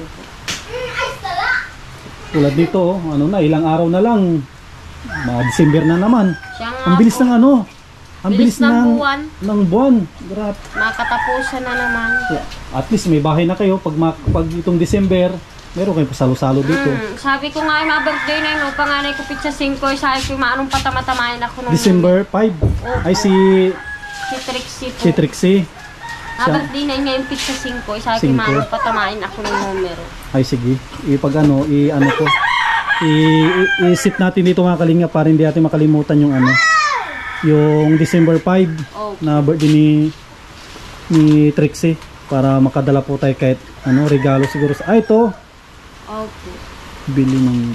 [SPEAKER 1] Tulad dito, ilang araw na lang. December na naman.
[SPEAKER 2] Siya nga
[SPEAKER 1] Ang bilis
[SPEAKER 2] po.
[SPEAKER 1] ng ano. Ang
[SPEAKER 2] Bilis
[SPEAKER 1] bilis
[SPEAKER 2] ng
[SPEAKER 1] ng
[SPEAKER 2] buwan.
[SPEAKER 1] ng buwan. Grabe.
[SPEAKER 2] Makatapusan na naman.
[SPEAKER 1] At least may bahay na kayo pag itong December, Meron kayong pasalo-salo dito.
[SPEAKER 2] Sabi ko nga, ma-birthday na yun. Panganay ko pizza 5. Sabi ko, maanong patamatamayan ako nung...
[SPEAKER 1] December 5. Ay si
[SPEAKER 2] Si Trixie po.
[SPEAKER 1] si Trixie.
[SPEAKER 2] Ma-birthday na yun ngayon pizza 5. Sabi ko,
[SPEAKER 1] 5.
[SPEAKER 2] maanong patamayan ako ng numero.
[SPEAKER 1] Ay sige. Ipag ano, i-ano ko. I-sit natin dito mga kalinga para hindi natin makalimutan yung ano. Yung December 5 na birthday ni Trixie. Para makadala po tayo kahit ano, regalo siguro sa... ito.
[SPEAKER 2] Okay.
[SPEAKER 1] Bili ng...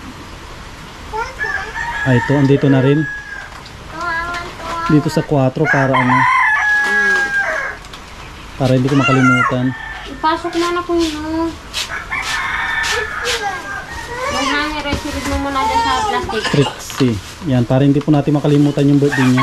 [SPEAKER 1] ito, andito na rin. Dito sa 4 para ano. Para hindi ko makalimutan.
[SPEAKER 2] Ipasok na na ko yun. Yung hanger, silid mo muna dyan sa plastic.
[SPEAKER 1] Trixie. Yan, para hindi po natin makalimutan yung birthday niya.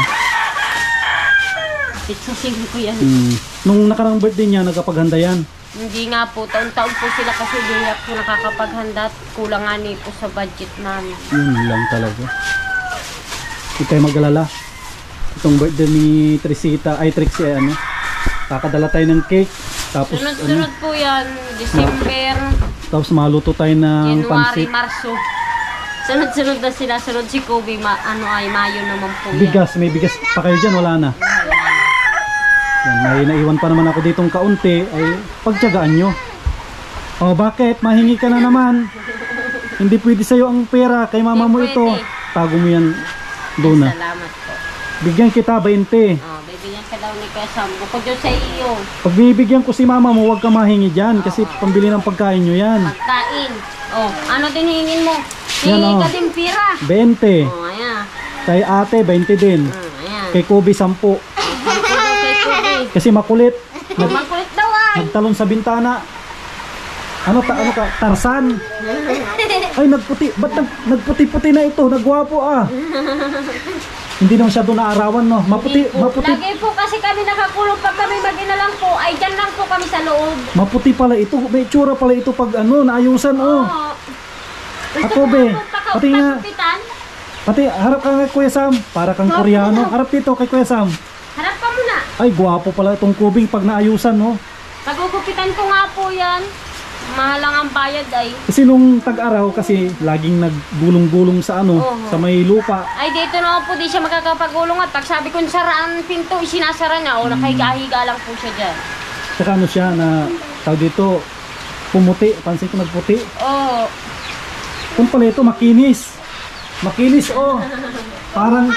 [SPEAKER 2] Pizza 5 ko yan.
[SPEAKER 1] Nung nakarang birthday niya, nagkapaghanda yan.
[SPEAKER 2] Hindi nga po, taon-taon po sila kasi di ako nakakapaghanda at kulang nga ni po sa budget namin.
[SPEAKER 1] Yun lang talaga. Hindi kayo mag-alala. Itong birthday ni Trixie ay ano. Kakadala tayo ng cake. Tapos
[SPEAKER 2] Sunod-sunod po yan, December,
[SPEAKER 1] tapos maluto tayo ng
[SPEAKER 2] January,
[SPEAKER 1] pansit.
[SPEAKER 2] Marso. Sunod-sunod na sila, sunod si Kobe, Mayo naman po yan.
[SPEAKER 1] Bigas, may bigas pa kayo dyan, wala na. Yan, may naiwan pa naman ako ditong kaunti, ay pagtiyagaan nyo. O bakit? Mahingi ka na naman. Hindi pwede sa'yo ang pera, kay mama mo
[SPEAKER 2] Hindi
[SPEAKER 1] ito.
[SPEAKER 2] pwede.
[SPEAKER 1] Tago mo yan doon na.
[SPEAKER 2] Salamat po.
[SPEAKER 1] Bigyan kita 20.
[SPEAKER 2] Oh, bibigyan ka daw ni Kuya Sam. Bukod yun sa iyo.
[SPEAKER 1] Pag bibigyan ko si mama mo, huwag ka mahingi dyan kasi pambili ng pagkain nyo yan.
[SPEAKER 2] Pagkain. Oh, ano din hingin mo?
[SPEAKER 1] Yan,
[SPEAKER 2] Hingi
[SPEAKER 1] oh.
[SPEAKER 2] ka din pira.
[SPEAKER 1] 20.
[SPEAKER 2] Oh, ayan.
[SPEAKER 1] Kay ate, 20 din.
[SPEAKER 2] Ayan.
[SPEAKER 1] Kay Kobe, 10.
[SPEAKER 2] Sampo daw kay Kobe.
[SPEAKER 1] Kasi makulit.
[SPEAKER 2] Makulit daw ay.
[SPEAKER 1] Nagtalon sa bintana. Ano ka? Tarsan. Ay, nagputi. Ba't nagputi-puti na ito? Nagwapo ah. Hindi naman siya doon naarawan, no? Maputi.
[SPEAKER 2] Lagi po kasi kami nakakulong pag kami mag-ina lang po. Ay, dyan lang po kami sa loob.
[SPEAKER 1] Maputi pala ito. May itsura pala ito pag ano, naayusan, oh. Ako, be. Pati nga. Pati, harap ka kay Kuya Sam. Para kang Koreano. Harap dito kay Kuya Sam.
[SPEAKER 2] Harap ka muna.
[SPEAKER 1] Ay, gwapo pala itong kubing pag naayusan, no?
[SPEAKER 2] Nagugupitan ko nga po yan. Mahal lang ang bayad ay.
[SPEAKER 1] Kasi nung tag-araw, kasi laging naggulong-gulong sa ano, sa may lupa.
[SPEAKER 2] Ay, dito na po, di siya makakapagulong at pag sabi ko saraan pinto, isinasara niya o nakahiga-higa lang po siya dyan.
[SPEAKER 1] Saka ano siya na, tawag dito, pumuti. Pansin ko nagputi.
[SPEAKER 2] Oo.
[SPEAKER 1] Kung pala ito, makinis. Makinis, oh. Parang...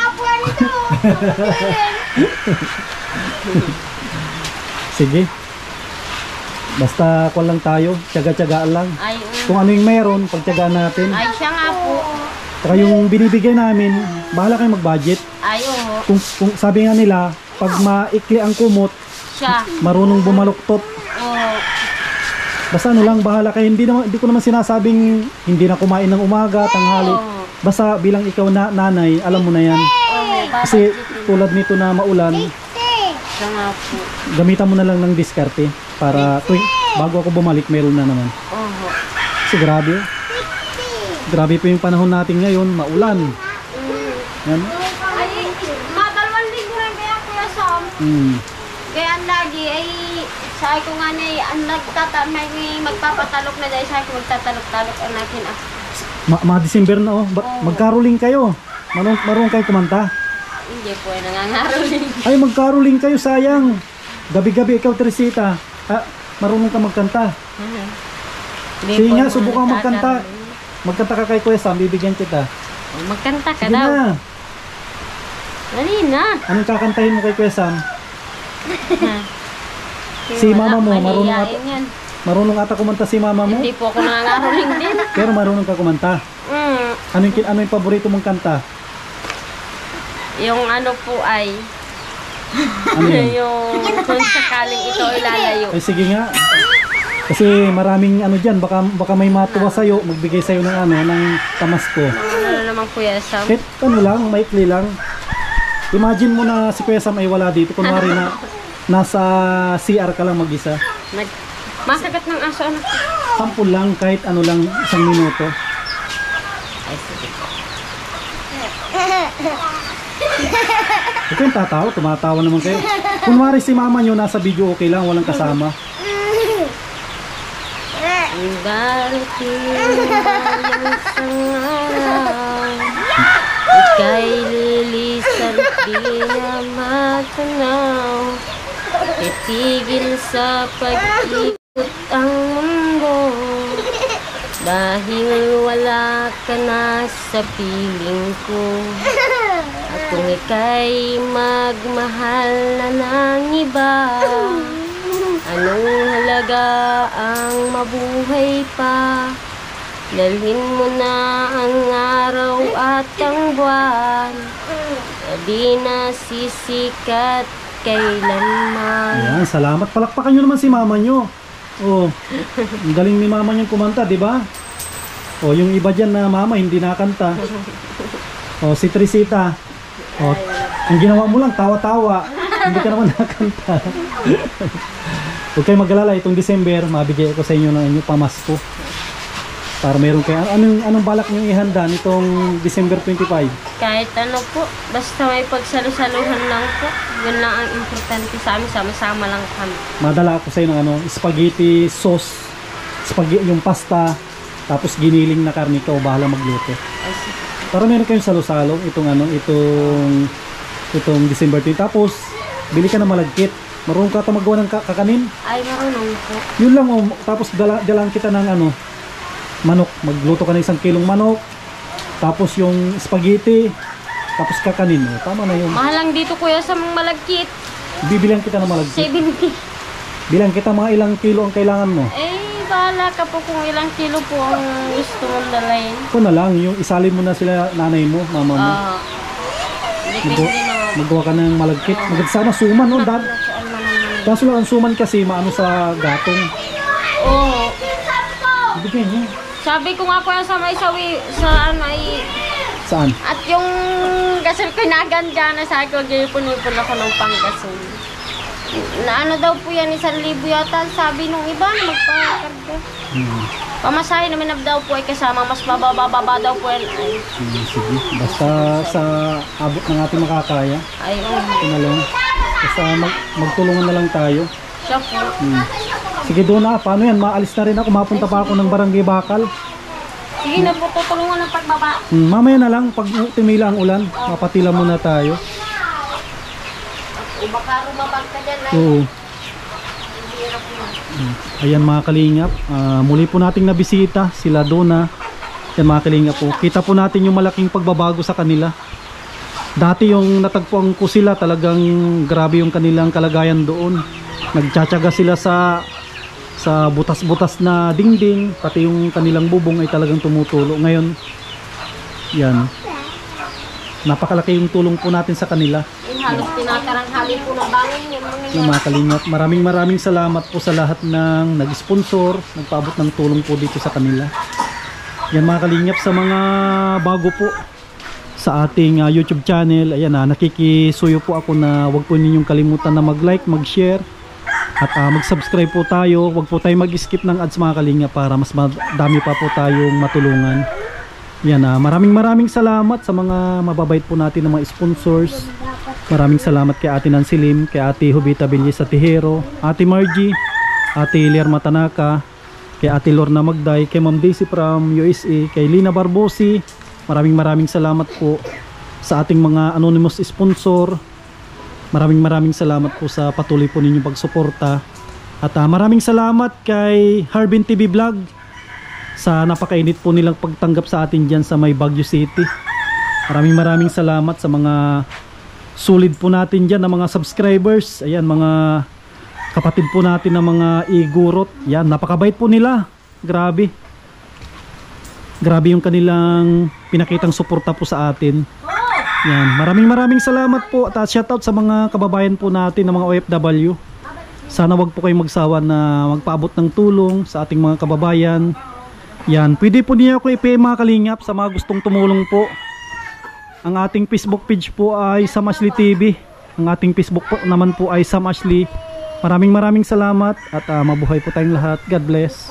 [SPEAKER 1] Sige. Basta kung lang tayo, tiyaga-tiyagaan lang.
[SPEAKER 2] Ay,
[SPEAKER 1] Kung ano yung meron, pagtiyagaan natin.
[SPEAKER 2] ay siya nga po.
[SPEAKER 1] Saka yung binibigay namin, bahala kayo mag-budget.
[SPEAKER 2] Ay, oo.
[SPEAKER 1] Kung sabi nga nila, pag maikli ang kumot,
[SPEAKER 2] Siya.
[SPEAKER 1] marunong bumaluktot.
[SPEAKER 2] Oo.
[SPEAKER 1] Basta ano lang, bahala kayo. Hindi ko naman sinasabing hindi na kumain ng umaga, tanghali.
[SPEAKER 2] Oo.
[SPEAKER 1] Basta bilang ikaw na nanay, alam mo na yan.
[SPEAKER 2] Oo.
[SPEAKER 1] Kasi tulad nito na maulan,
[SPEAKER 2] Siya nga po.
[SPEAKER 1] gamitan mo na lang ng diskarte para bago ako bumalik, meron na naman.
[SPEAKER 2] Oo.
[SPEAKER 1] Kasi grabe. Grabe po yung panahon natin ngayon, maulan. Yan.
[SPEAKER 2] Ay, madalawang linggo rin kaya Kuya Sam. Kaya ang lagi ay sabi ko nga na may magpapatalok na dahil sabi ko magtatalok-talok ang natin ah.
[SPEAKER 1] December na, oh. Magkaroling kayo. Marunong kayo kumanta.
[SPEAKER 2] Hindi po ay nangangaroling.
[SPEAKER 1] Ay, magkaroling kayo, sayang. Gabi-gabi ikaw, Teresita. Marunong ka magkanta. Sige nga, subukan magkanta. Magkanta ka kay Kuya Sam, bibigyan kita.
[SPEAKER 2] Magkanta ka
[SPEAKER 1] Sige
[SPEAKER 2] daw.
[SPEAKER 1] na.
[SPEAKER 2] Dali na.
[SPEAKER 1] Anong kakantahin mo kay Kuya Sam? Si mama mo, marunong ata kumanta si mama mo?
[SPEAKER 2] Hindi po ako nangangaroling din.
[SPEAKER 1] Pero marunong ka kumanta. Ano yung paborito mong kanta?
[SPEAKER 2] Yung ano po ay
[SPEAKER 1] Ano yun?
[SPEAKER 2] yung kung sakaling ito ay lalayo.
[SPEAKER 1] Ay sige nga. Kasi maraming ano dyan, baka may matuwa sa'yo, magbigay sa'yo ng ano, ng tamasko.
[SPEAKER 2] Ano naman Kuya Sam?
[SPEAKER 1] Kahit ano lang, maikli lang. Imagine mo na si Kuya Sam ay wala dito. Kunwari na nasa CR ka lang mag-isa.
[SPEAKER 2] Masagat ng aso anak ko.
[SPEAKER 1] Sampul lang, kahit ano lang, 1 minuto.
[SPEAKER 2] Ay, sige po.
[SPEAKER 1] Huwag kayong tatawa, tumatawa naman kayo. Kunwari si mama nyo nasa video, okay lang, walang kasama.
[SPEAKER 2] Ang darating ng isang araw, ika'y lilisan at di na matanaw. Titigil sa pag-ikot ang mundo, dahil wala ka na sa piling ko. At kung ika'y magmahal na ng iba, anong halaga ang mabuhay pa? Dalhin mo na ang araw at ang buwan, na di na sisikat kailanman.
[SPEAKER 1] Ayan, salamat. Palakpakan nyo naman si mama nyo. Oh, ang galing ni mama nyo kumanta, di ba? Oh, yung iba dyan na mama hindi nakanta. Oh, si Trisita. Oh, ang ginawa mo lang, tawa-tawa. Hindi ka naman nakanta. Huwag kayo mag-alala, itong December, mabigay ko sa inyo ng inyong pamasko. Para meron kayo. Anong balak nyo ihanda nitong December 25?
[SPEAKER 2] Kahit ano po, basta may pagsalusaluhan lang po. Yun lang ang importante sa amin, sama-sama lang kami.
[SPEAKER 1] Madala ako sa inyo ng spaghetti sauce, yung pasta, tapos giniling na karne, ikaw bahala magluto.
[SPEAKER 2] Ay, sige.
[SPEAKER 1] Para meron kayong salo-salo itong December 20. Tapos bili ka ng malagkit. Marunong ka magawa ng kakanin?
[SPEAKER 2] Ay, marunong po.
[SPEAKER 1] Yun lang oh. Tapos dalaan kita ng manok. Magluto ka ng 1 kilong manok. Tapos yung spaghetti. Tapos kakanin. Oh, tama na yun.
[SPEAKER 2] Mahal lang dito kuya sa mga malagkit.
[SPEAKER 1] Bibilihan kita ng malagkit.
[SPEAKER 2] 70.
[SPEAKER 1] Bilang kita mga ilang kilo ang kailangan mo.
[SPEAKER 2] Bahala ka po kung ilang kilo po ang gusto mong dalayin.
[SPEAKER 1] Ito na lang. Yung isalin mo na sila nanay mo, mama mo.
[SPEAKER 2] Depende naman.
[SPEAKER 1] Magawa ka ng malagkit. Sana suman. Oh, kaso lang ang suman kasi maano sa gatong.
[SPEAKER 2] Oo.
[SPEAKER 1] Ibigay niya.
[SPEAKER 2] Sabi ko nga po yan sa may sawi, sa ano ay...
[SPEAKER 1] Saan?
[SPEAKER 2] At yung gasol ko naganda na sa akin, ipon-ipon ako ng panggasol. Na ano daw po yan, 1,000 yata. Sabi nung iba na magpakarga. Pamasahe naman na daw po ay kasama, mas mababa daw po yan.
[SPEAKER 1] Sige. Basta sa abot ng ating makakaya.
[SPEAKER 2] Ay, oo.
[SPEAKER 1] Ito na lang. Basta magtulungan na lang tayo.
[SPEAKER 2] Siya po.
[SPEAKER 1] Sige doon na. Paano yan? Maalis na rin ako. Mapunta pa ako ng Barangay Bakal.
[SPEAKER 2] Sige na po, tutulungan ng pagbaba.
[SPEAKER 1] Mamaya na lang. Pag tumila ang ulan, mapatila muna tayo.
[SPEAKER 2] O baka rumabag ka dyan ay.
[SPEAKER 1] Oo. Ayan mga kalingap, muli po nating nabisita sila Donna. Ayan mga kalingap po, kita po natin yung malaking pagbabago sa kanila. Dati yung natagpuan ko sila, talagang grabe yung kanilang kalagayan doon. Nagtsatsaga sila sa butas-butas na dingding, pati yung kanilang bubong ay talagang tumutulo. Ngayon, yan, napakalaki yung tulong po natin sa kanila.
[SPEAKER 2] Halos tinatarang-hali po ng bangin yung
[SPEAKER 1] Mga kalingap, maraming salamat po sa lahat ng nag-sponsor, nagpaabot ng tulong po dito sa kanila. Yan mga kalingap, sa mga bago po sa ating YouTube channel, ayan nakikisuyo po ako na wag po ninyong kalimutan na mag-like, mag-share at mag-subscribe po tayo. Wag po tayo mag-skip ng ads mga kalingap para mas madami pa po tayong matulungan. Yan, maraming salamat sa mga mababait po natin ng mga sponsors. Maraming salamat kay Ate Nancy Lim, kay Ate Jovita Villas Atihero, Ate Margie, Ate Lerma Tanaka, kay Ate Lorna Magday, kay Ma'am Daisy from USA, kay Lina Barbosi. Maraming salamat po sa ating mga anonymous sponsor. Maraming salamat po sa patuloy po ninyong pagsuporta. At maraming salamat kay Harbin TV Vlog sa napakainit po nilang pagtanggap sa atin dyan sa may Baguio City. Maraming salamat sa mga solid po natin dyan na mga subscribers. Ayan, mga kapatid po natin na mga igurot. Yan, napakabait po nila. Grabe yung kanilang pinakitang suporta po sa atin. Yan, maraming salamat po. At shoutout sa mga kababayan po natin na mga OFW. Sana wag po kayong magsawa na magpaabot ng tulong sa ating mga kababayan. Yan, pwede po niya ako i-PM mga kalingap sa mga gustong tumulong po. Ang ating Facebook page po ay Sam Ashley TV. Ang ating Facebook po naman po ay Sam Ashley. Maraming salamat at mabuhay po tayong lahat. God bless.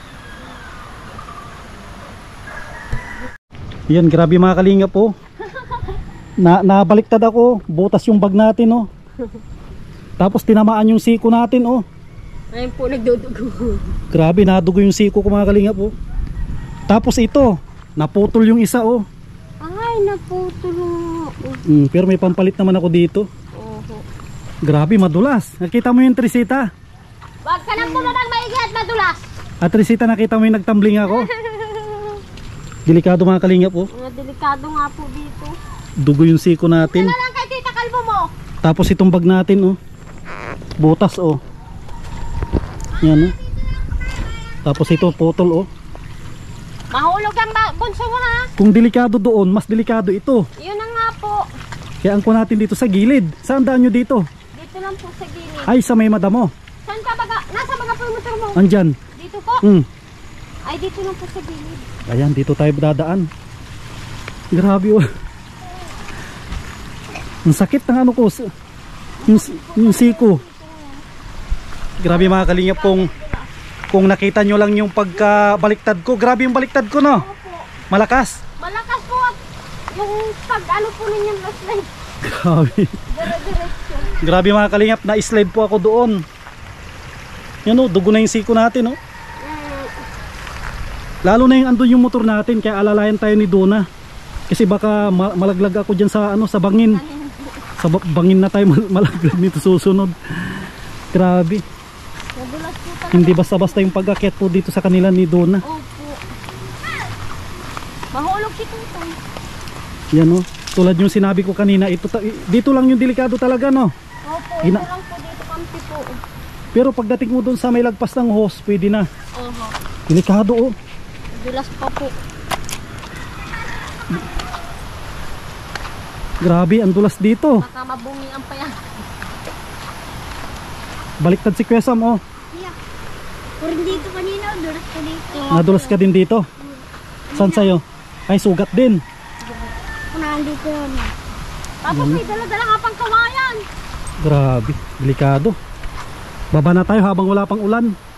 [SPEAKER 1] Yan, grabe mga kalinga po. Nabaliktad ako. Butas yung bag natin oh. Tapos tinamaan yung siko natin oh.
[SPEAKER 2] Ngayon po nagdudugo.
[SPEAKER 1] Grabe, nadugo yung siko ko mga kalingap oh. Tapos ito, naputol yung isa oh.
[SPEAKER 2] Ay, naputulo.
[SPEAKER 1] Pero may pampalit naman ako dito.
[SPEAKER 2] Oho.
[SPEAKER 1] Grabe, madulas. Nakita mo yung Trisita?
[SPEAKER 2] Wag ka nang pumunang maigi at madulas.
[SPEAKER 1] At Trisita, nakita mo yung nagtumbling ako? Delikado mga kalingap oh.
[SPEAKER 2] Mga delikado nga po dito.
[SPEAKER 1] Dugo yung siko natin.
[SPEAKER 2] Ano lang kay Tita Kalbo mo?
[SPEAKER 1] Tapos itong bag natin oh. Butas oh. Yan oh. Tapos ito putol oh.
[SPEAKER 2] Mahulog ang bunso mo ha.
[SPEAKER 1] Kung delikado doon, mas delikado ito.
[SPEAKER 2] Yun na nga po.
[SPEAKER 1] Kaya angko natin dito sa gilid. Saan daan nyo dito?
[SPEAKER 2] Dito lang po sa gilid.
[SPEAKER 1] Ay, sa may madamo.
[SPEAKER 2] Saan ka baga? Nasa baga po yung motor mo?
[SPEAKER 1] Andyan.
[SPEAKER 2] Dito po? Ay, dito lang po sa gilid.
[SPEAKER 1] Ayan, dito tayo dadaan. Grabe oh. Ang sakit ng ano ko. Yung siko. Grabe mga kalingap kung nakita nyo lang yung pagkabaliktad ko. Grabe yung baliktad ko no. Malakas.
[SPEAKER 2] Malakas po at yung pag ano po ninyong slide.
[SPEAKER 1] Grabe.
[SPEAKER 2] Dire-diretso.
[SPEAKER 1] Grabe mga kalingap, na-slide po ako doon. Yan o, dugo na yung siko natin o. Lalo na yung andun yung motor natin, kaya alalayan tayo ni Donna. Kasi baka malaglag ako dyan sa ano, sa bangin. Sa bangin na tayo malaglag nito susunod. Grabe.
[SPEAKER 2] Nadulas po talaga.
[SPEAKER 1] Hindi basta-basta yung pag-akyat po dito sa kanila ni Donna.
[SPEAKER 2] Opo. Mahulog si Tutay.
[SPEAKER 1] Yan o, tulad yung sinabi ko kanina, dito lang yung delikado talaga no.
[SPEAKER 2] Opo, ito lang po dito kampi po.
[SPEAKER 1] Pero pagdating mo doon sa may lagpas ng hose, pwede na.
[SPEAKER 2] Oho.
[SPEAKER 1] Delikado o.
[SPEAKER 2] Dulas pa po.
[SPEAKER 1] Grabe, ang dulas dito.
[SPEAKER 2] Baka mabungian pa yan.
[SPEAKER 1] Baliktad si Kuya Sam oh.
[SPEAKER 4] Yeah. Pero dito kanina, dulas ko dito.
[SPEAKER 1] Nadulas ka din dito. Saan sa'yo? Ay, sugat din.
[SPEAKER 4] Unahan dito yun.
[SPEAKER 2] Tapos may dala-dala nga pang kawayan.
[SPEAKER 1] Grabe, delikado. Baba na tayo habang wala pang ulan.